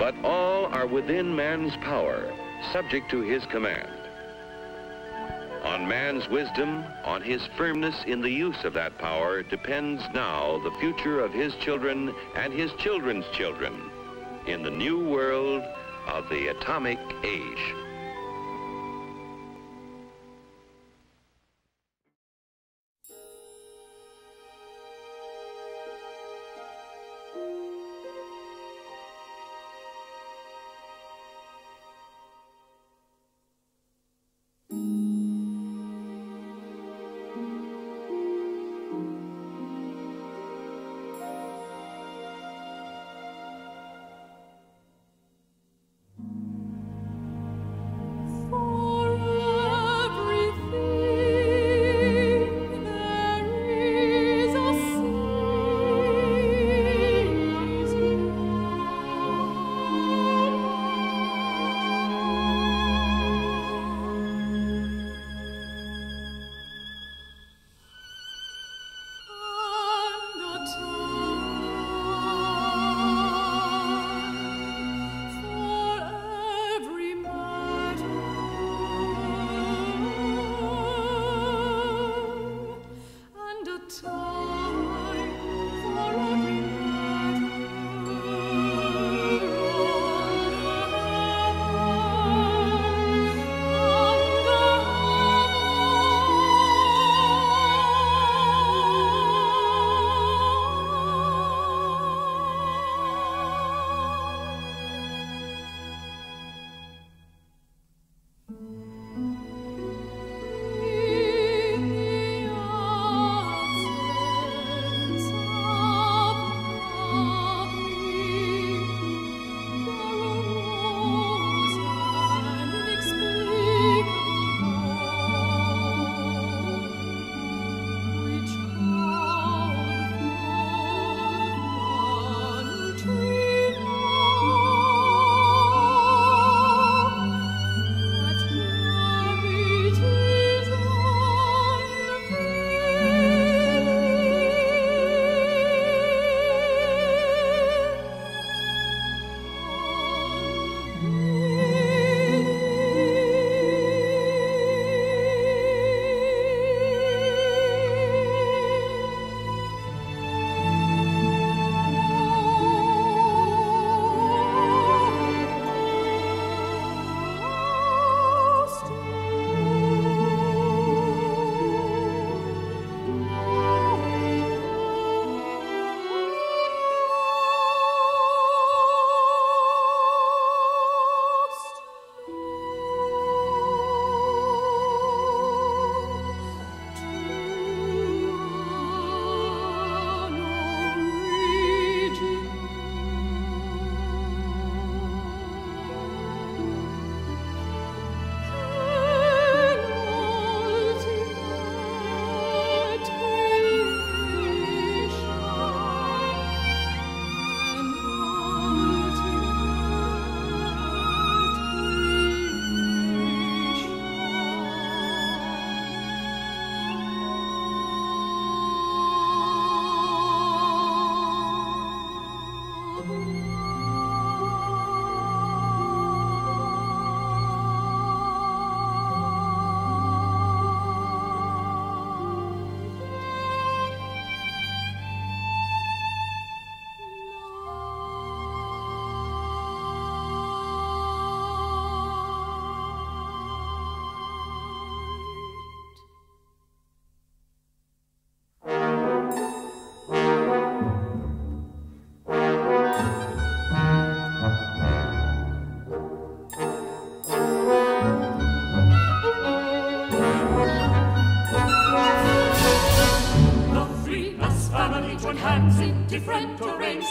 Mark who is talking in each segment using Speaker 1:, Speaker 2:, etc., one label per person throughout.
Speaker 1: but all are within man's power, subject to his command. On man's wisdom, on his firmness in the use of that power, depends now the future of his children and his children's children in the new world of the atomic age.
Speaker 2: different arrangements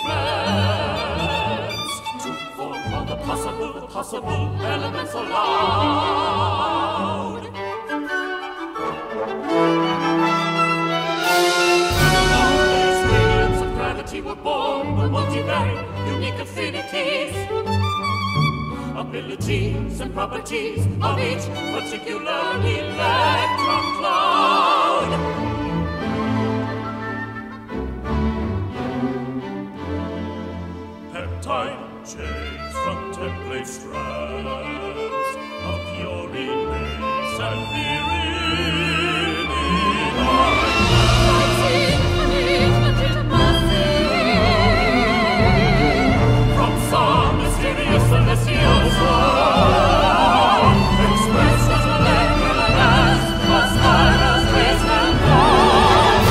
Speaker 2: to form all the possible elements allowed. All these gradients of gravity were born, the multivariate, unique affinities, abilities and properties of each particular electron cloud. Peptide chains template strands of pure lace and from some mysterious celestial song, expressed as a letter as spirals raised and gone.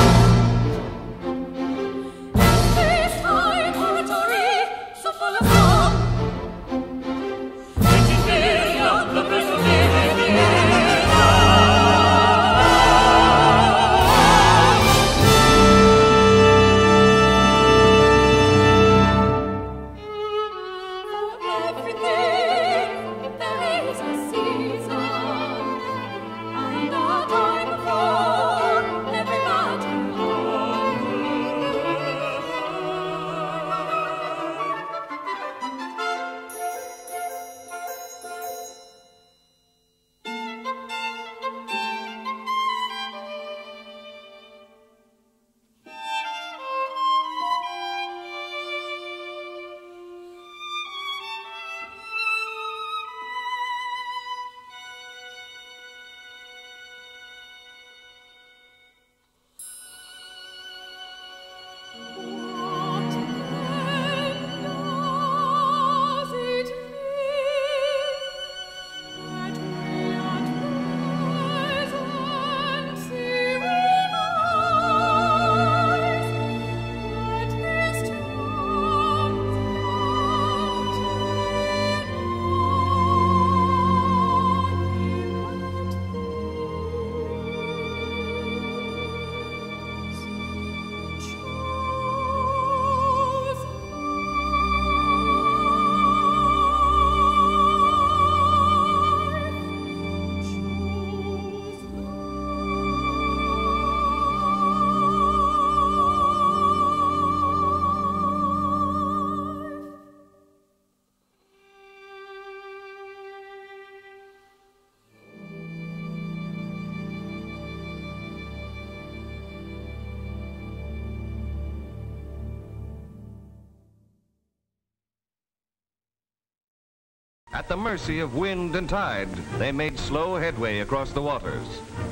Speaker 2: This high oratory, so full of song, making me of the breath of
Speaker 1: At the mercy of wind and tide, they made slow headway across the waters.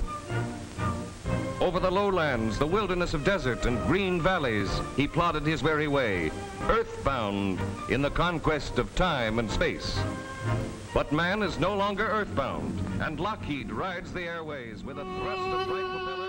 Speaker 1: Over the lowlands, the wilderness of desert and green valleys, he plodded his very way, earthbound in the conquest of time and space. But man is no longer earthbound, and Lockheed rides the airways with a thrust of bright propellers.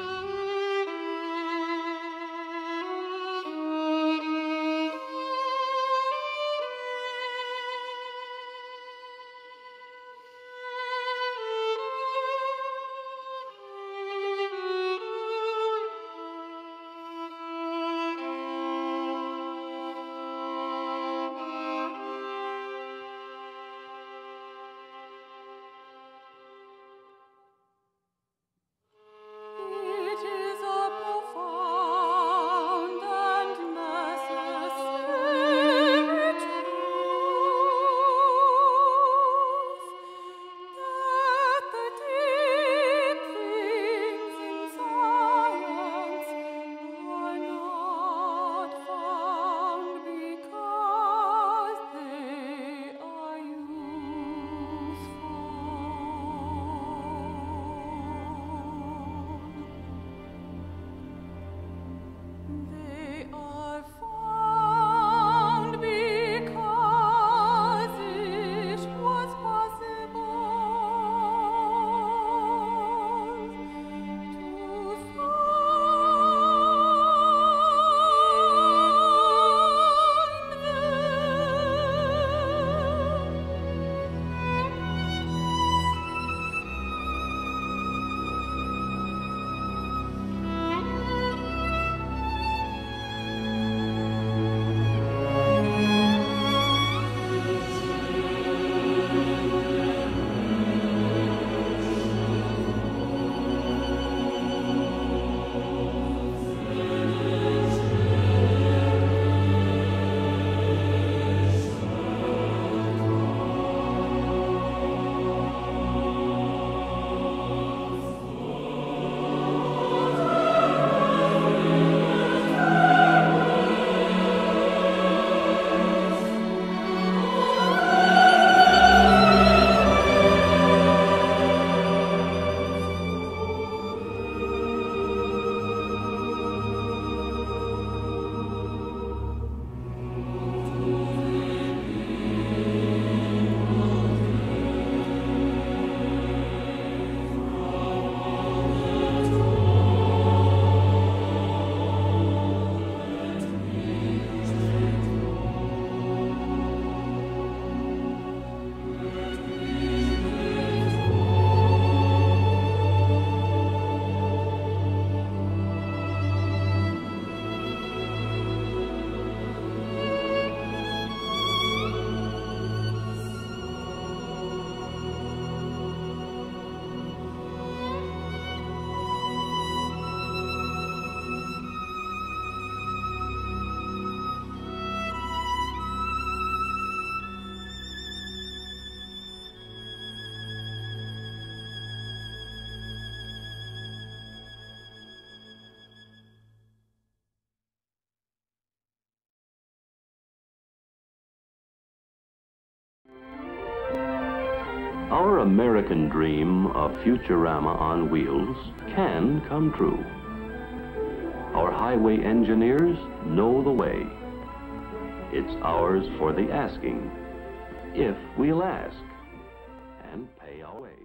Speaker 3: Our American dream of Futurama on wheels can come true. Our highway engineers know the way. It's ours for the asking, if we'll ask and pay our way.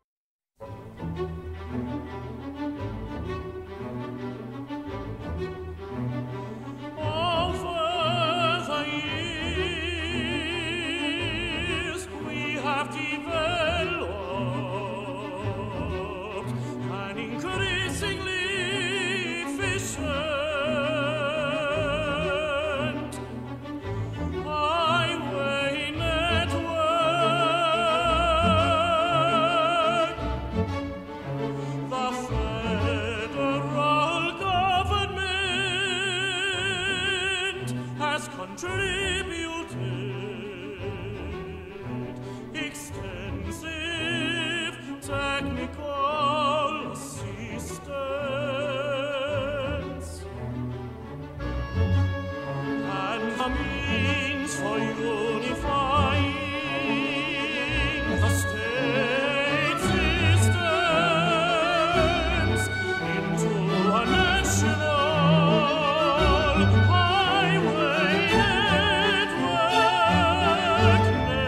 Speaker 2: Over the years, we have developed an increasingly efficient highway network. The federal government has contributed extensive technical assistance and the means for unifying the state systems into a national highway network.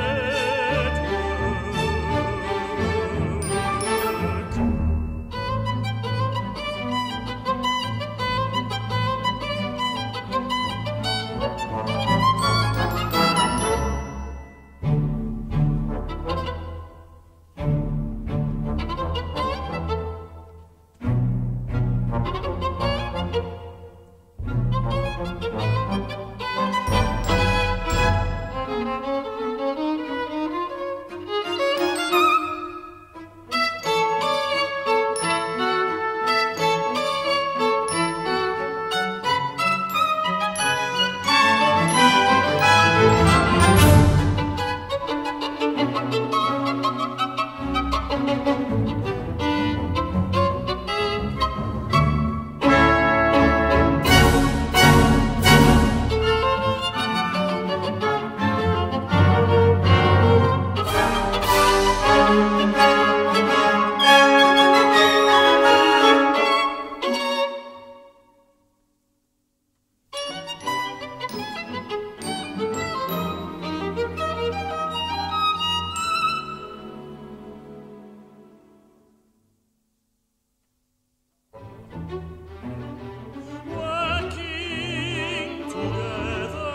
Speaker 2: Working together,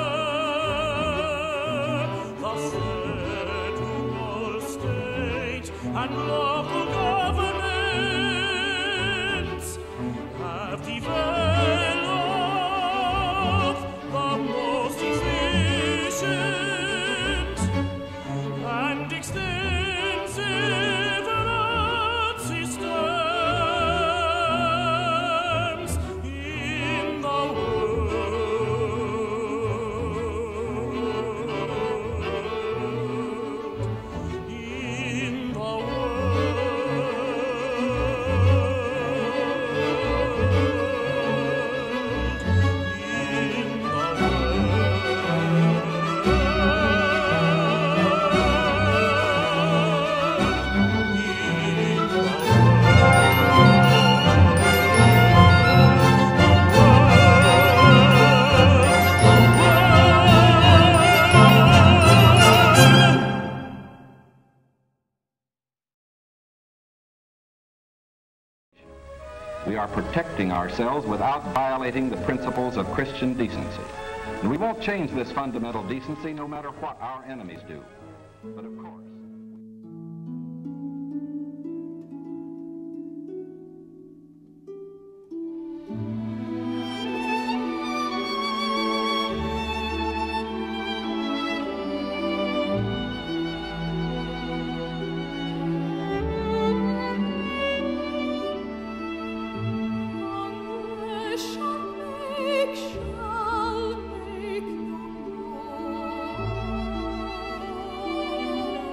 Speaker 2: the federal, state, and local governments have developed the most efficient and extensive road systems in the world. In the
Speaker 4: We are protecting ourselves without violating the principles of Christian decency. And we won't change this fundamental decency no matter what our enemies do. But of course...
Speaker 2: Shall make no more.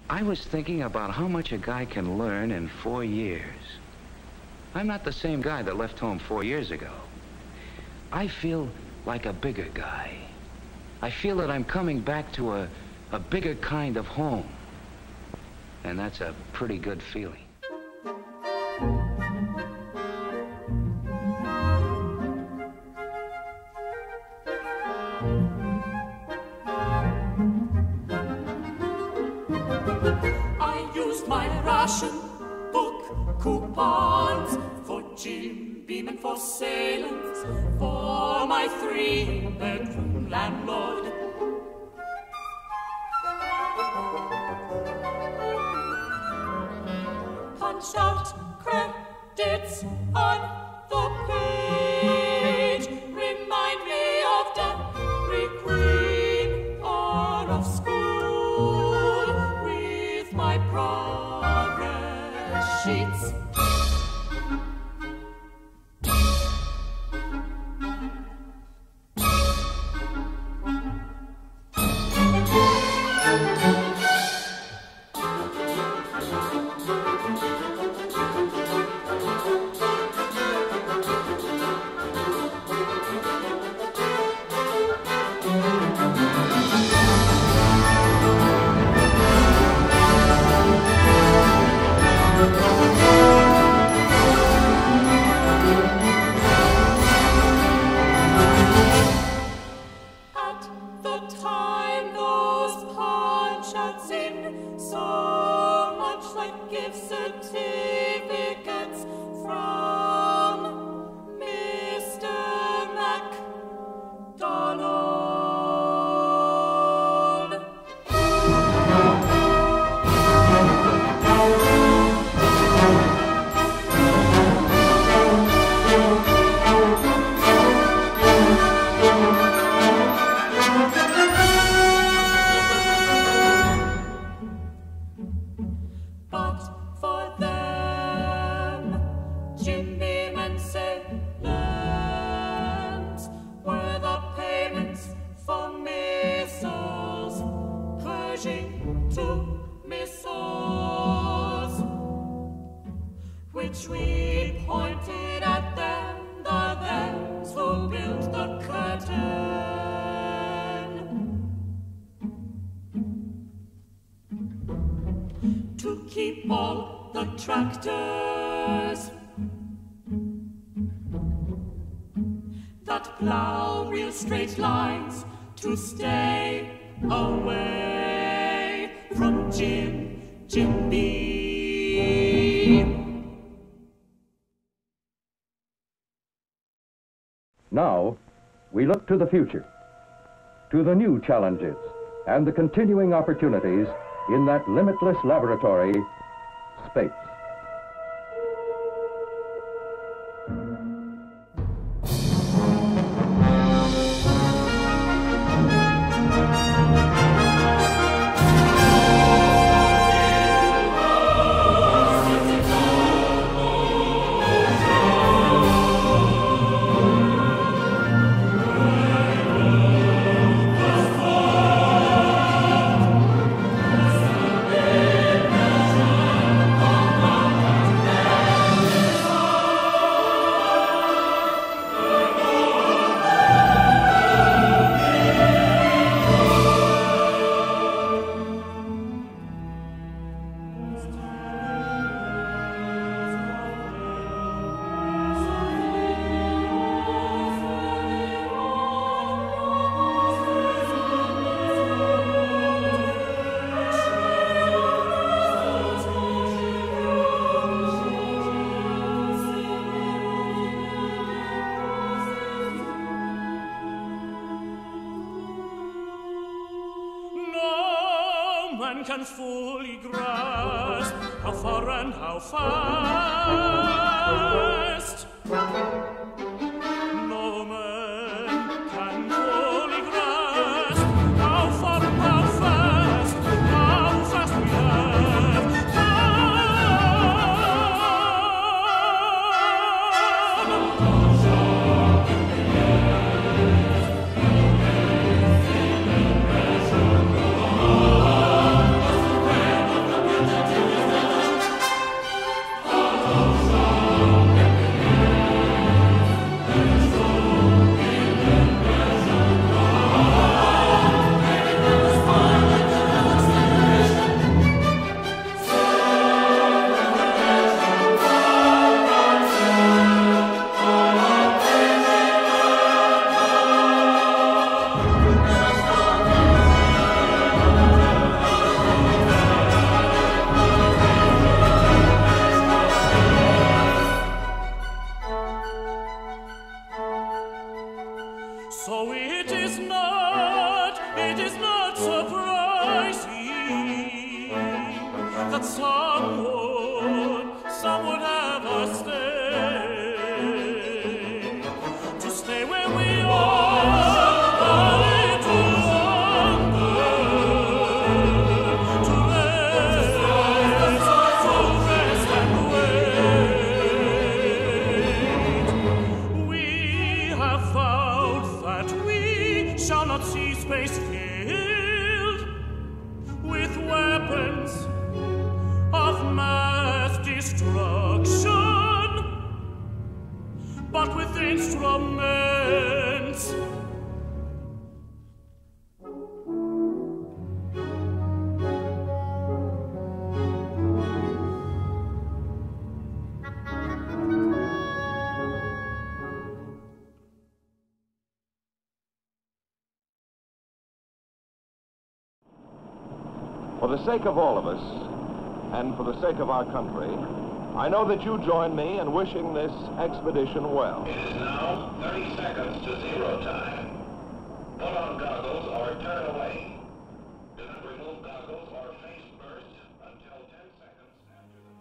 Speaker 5: I was thinking about how much a guy can learn in 4 years. I'm not the same guy that left home 4 years ago. I feel like a bigger guy. I feel that I'm coming back to a bigger kind of home. And that's a pretty good feeling.
Speaker 2: I used my ration book coupons for Jim Beam and for Salem, for my 3-bedroom landlord. Punch out credits on the page. Remind me of Dairy Queen or of school with my progress sheets. Which we pointed at them, the thems who built the curtain. To keep all the tractors that plow real straight lines, to stay away from Jim Beam.
Speaker 6: Now, we look to the future, to the new challenges and the continuing opportunities in that limitless laboratory, space.
Speaker 2: Can fully grasp how far and how fast. No man can fully grasp how far and how fast we have come. So it is not surprising that some would have us stay where we are a little longer, to rest and wait. We have found that we shall not see space filled with weapons of mass destruction, but with instruments
Speaker 7: For the sake of all of us, and for the sake of our country, I know that you join me in wishing this expedition well.
Speaker 8: It is now 30 seconds to 0 time. Put on goggles or turn away. Do not remove goggles or face first until 10 seconds after the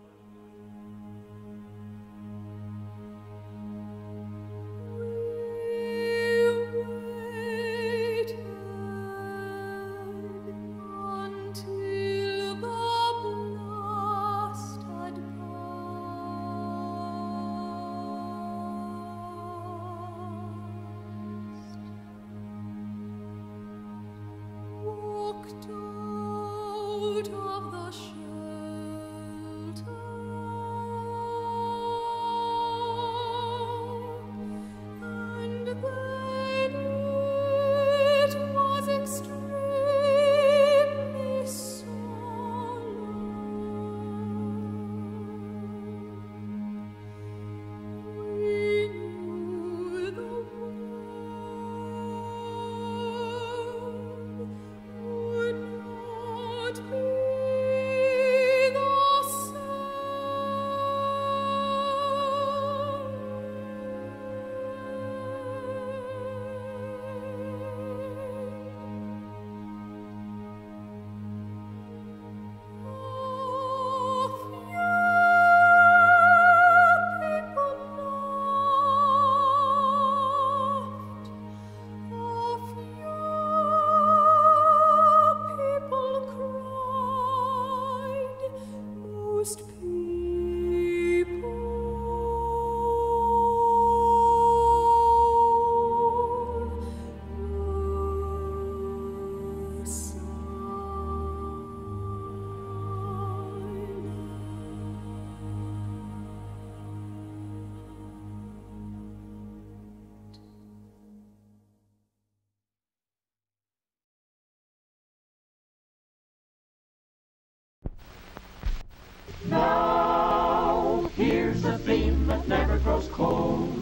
Speaker 2: Now, here's a theme that never grows cold,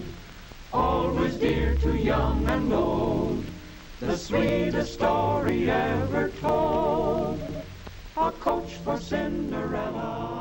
Speaker 2: always dear to young and old, the sweetest story ever told, a coach for Cinderella.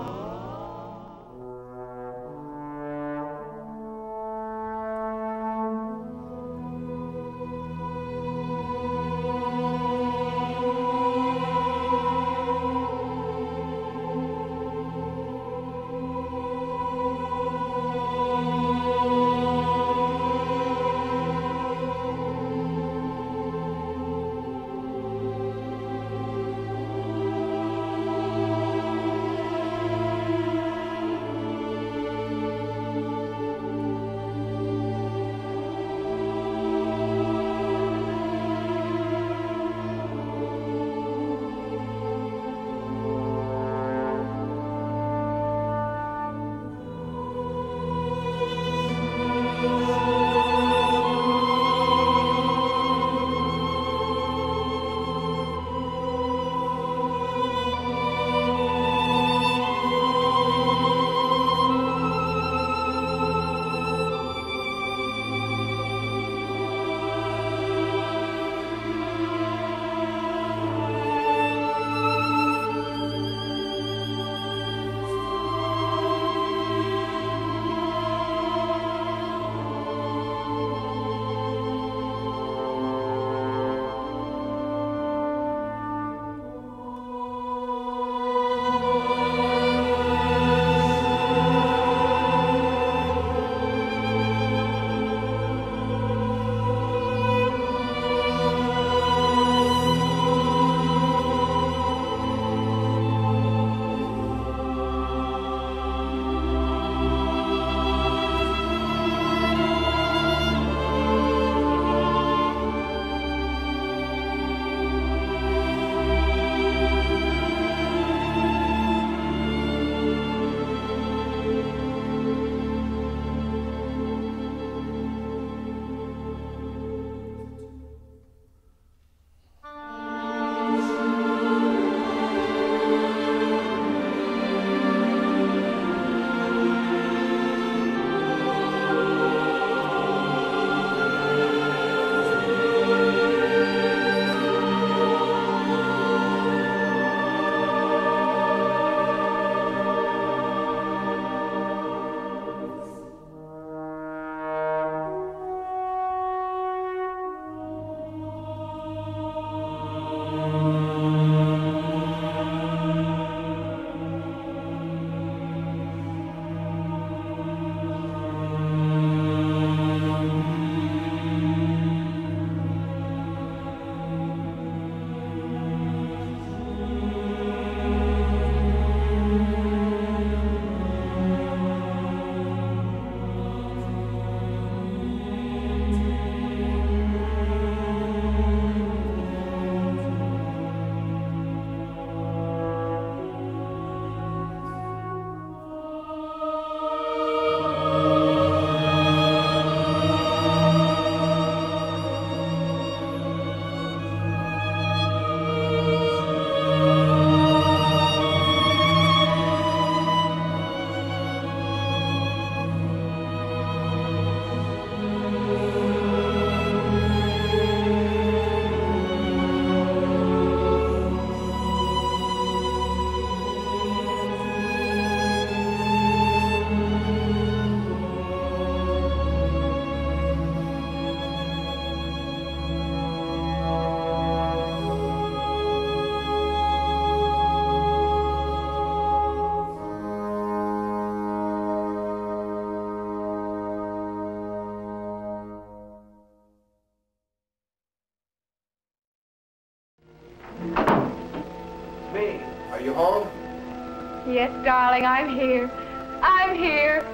Speaker 9: Yes, darling, I'm here. I'm here.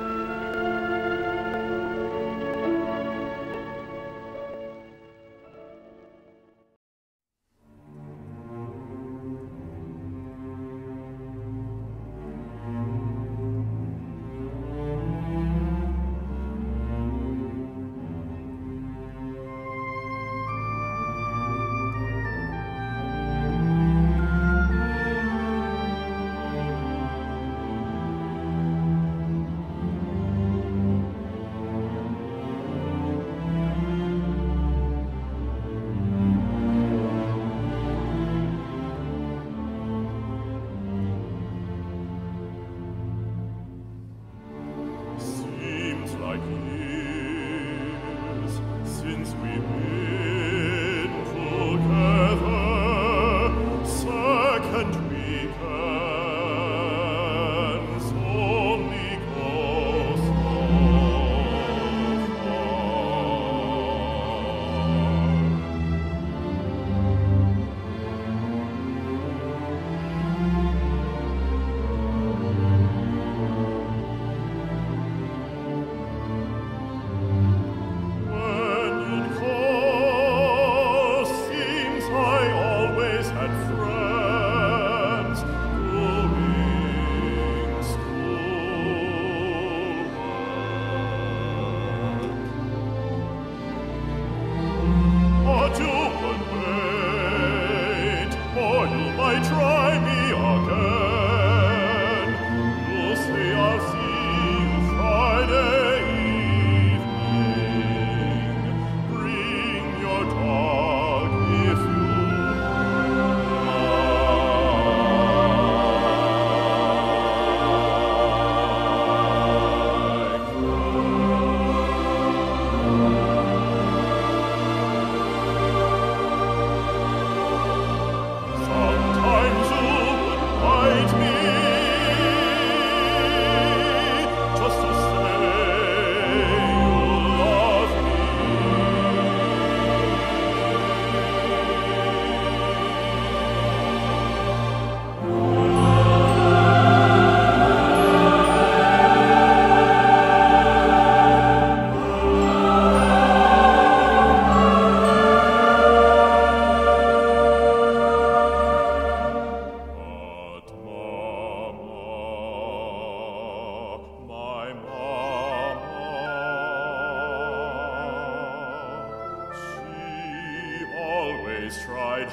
Speaker 10: Tried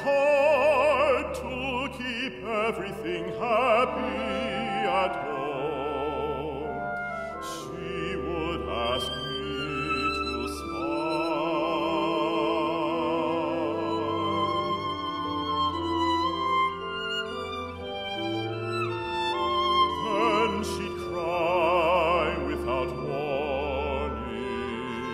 Speaker 10: hard to keep everything happy at home. She would ask me to smile. Then she'd cry without warning.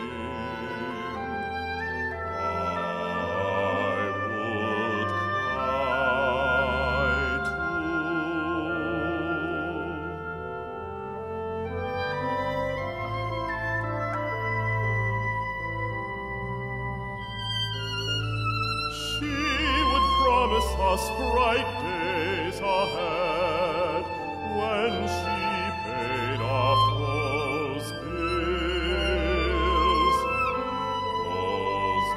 Speaker 10: Us bright days ahead when she paid off those bills, those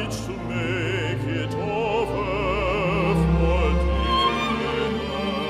Speaker 10: each to make it over for dinner.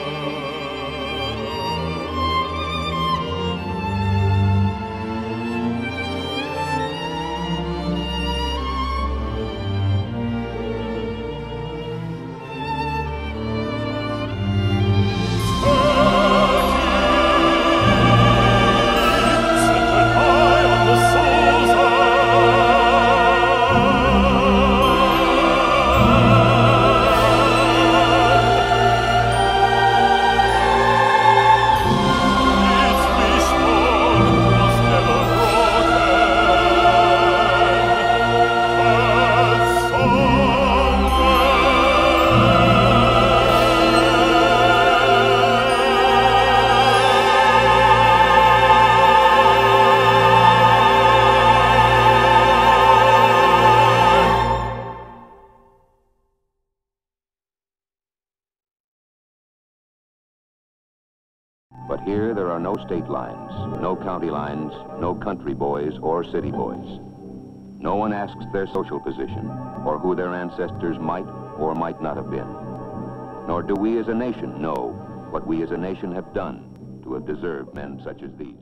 Speaker 3: But here there are no state lines, no county lines, no country boys or city boys. No one asks their social position or who their ancestors might or might not have been. Nor do we as a nation know what we as a nation have done to have deserved men such as these.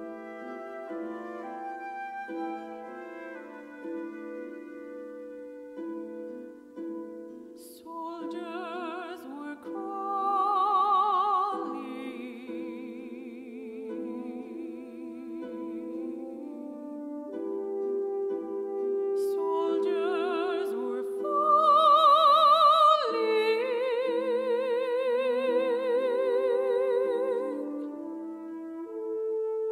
Speaker 10: Soldiers were crawling. Soldiers were falling.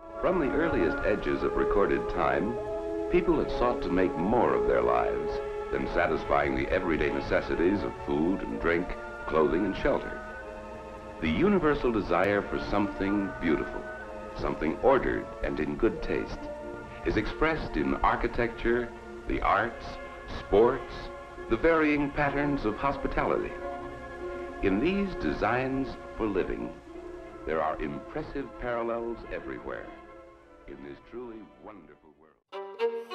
Speaker 11: From the earliest edges of recorded time, people had sought to make more of their lives than satisfying the everyday necessities of food and drink, clothing and shelter. The universal desire for something beautiful, something ordered and in good taste, is expressed in architecture, the arts, sports, the varying patterns of hospitality. In these designs for living, there are impressive parallels everywhere in this truly wonderful world.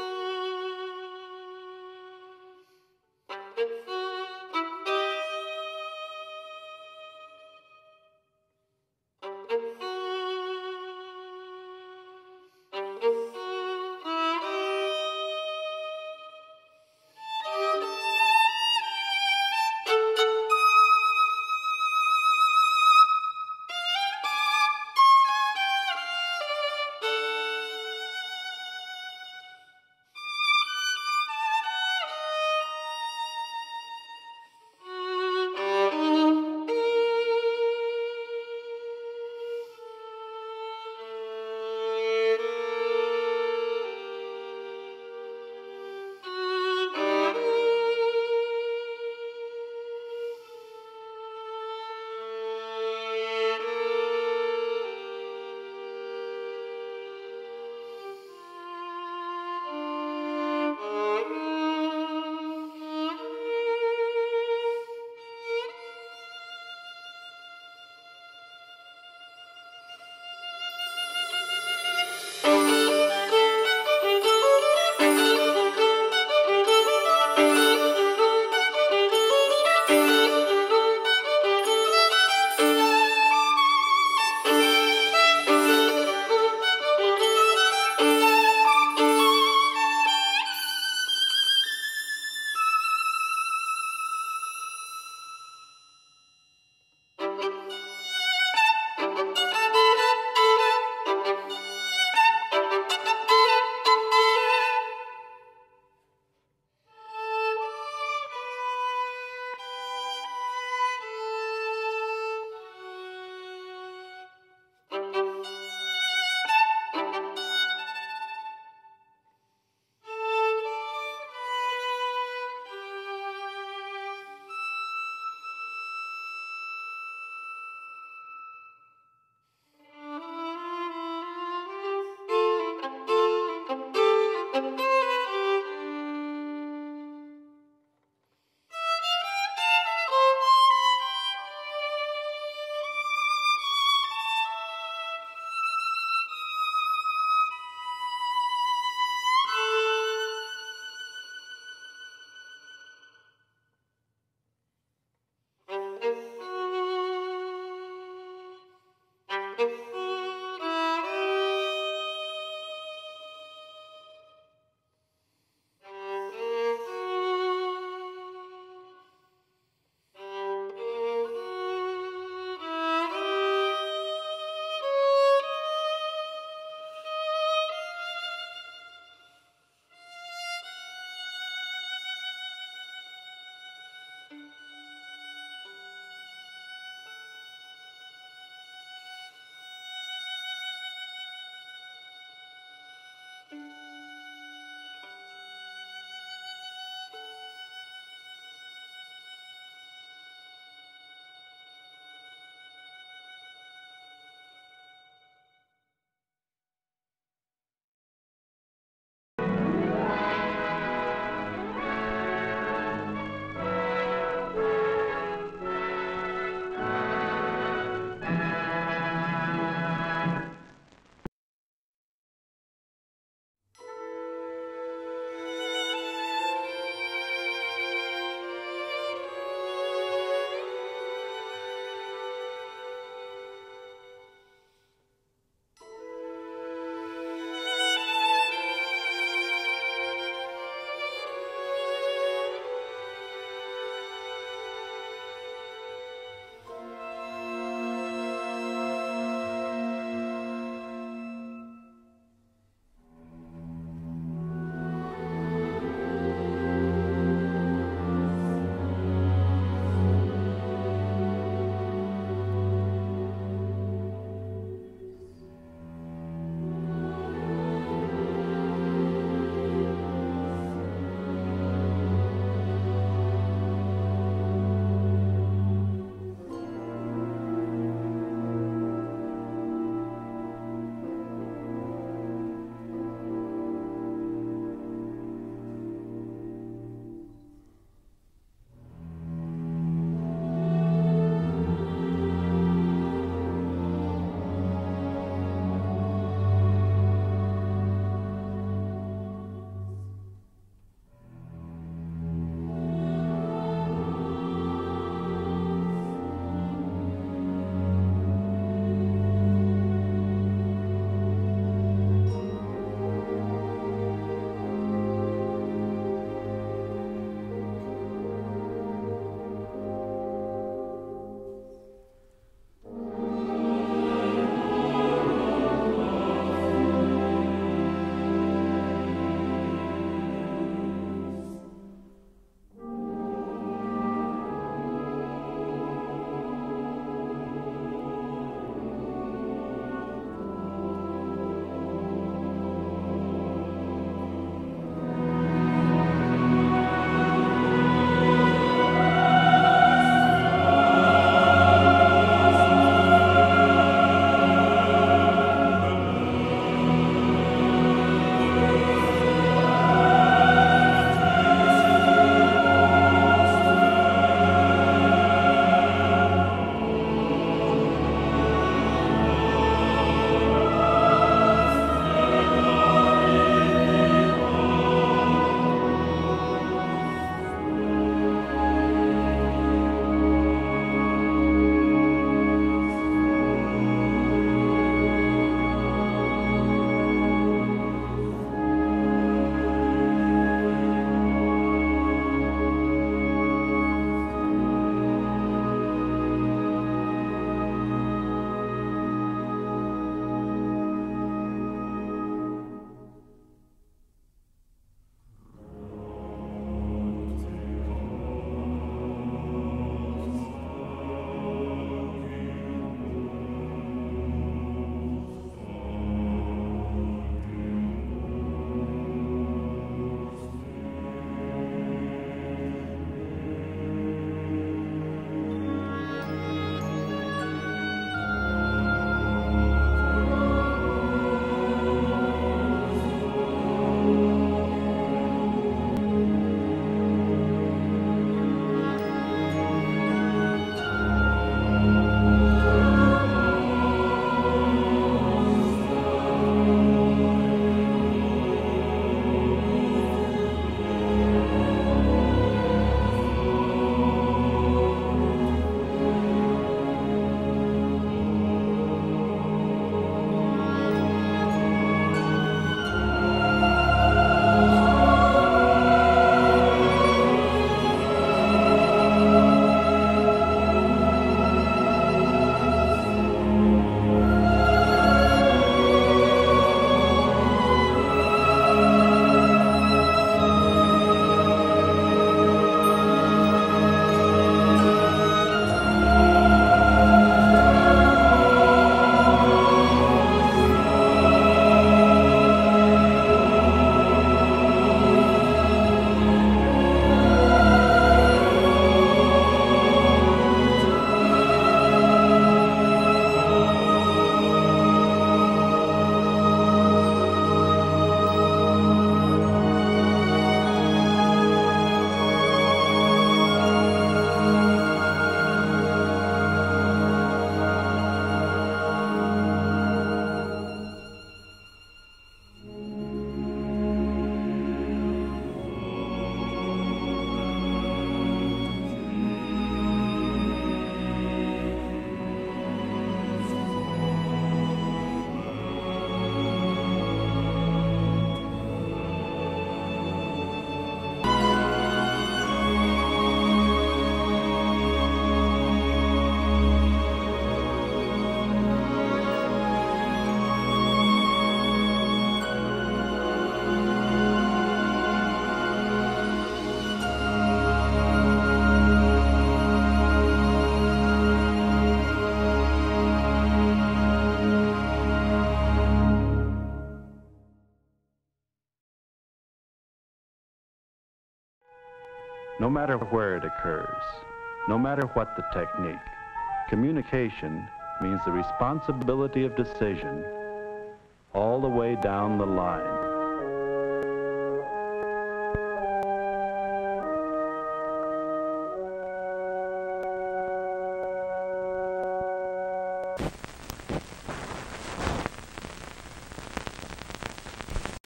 Speaker 12: No matter where it occurs, no matter what the technique, communication means the responsibility of decision all the way down the line.